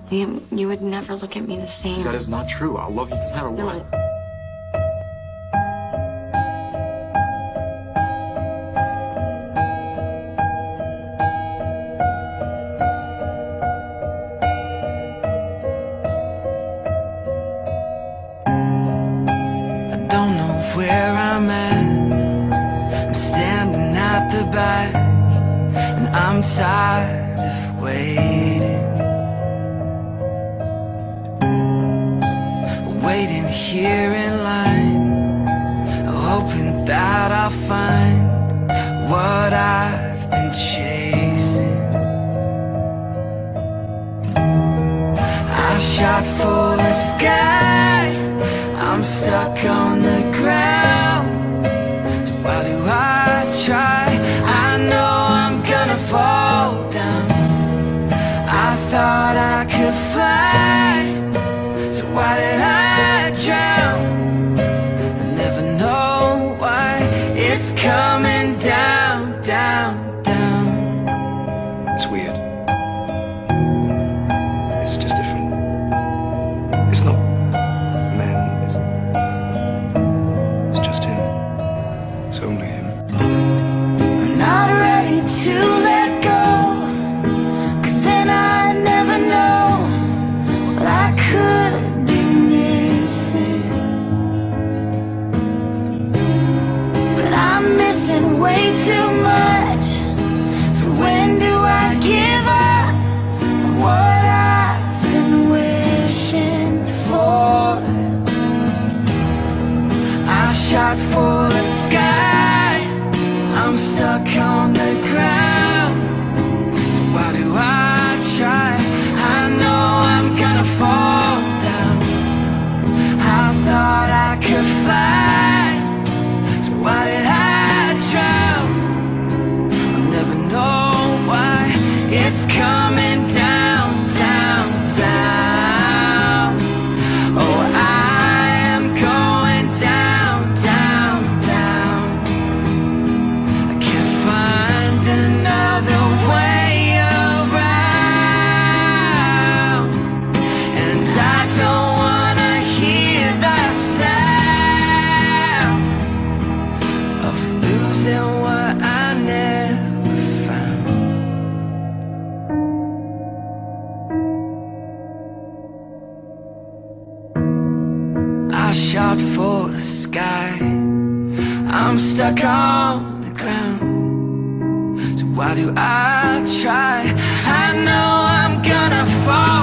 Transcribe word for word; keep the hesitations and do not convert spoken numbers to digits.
Liam, you would never look at me the same. That is not true. I'll love you no matter No. what. Don't know where I'm at. I'm standing at the back, and I'm tired of waiting. Waiting here in line, hoping that I'll find what I've been chasing. I shot for the sky, I'm stuck on the ground. So why do I try? I know I'm gonna fall down. I thought I could fly, so why did I drown? I never know why it's coming down, down, down. It's weird. It's just different. It's not men, it's, it's just him. It's only him. I'm not ready to let go, 'cause then I'd never know what I could be missing. But I'm missing way too much. So when do I give up what I've been wishing for? I shot for the sky, I'm stuck on the ground. So why do I try? I know I'm gonna fall down. I thought I could fly, so why did I drown? I'll never know why it's coming down, down, down. Oh, I am going down, down, down. I can't find another way around, and I don't wanna hear the sound of losing what I never found. I shot for the sky, I'm stuck on the ground. So why do I try? I know I'm gonna fall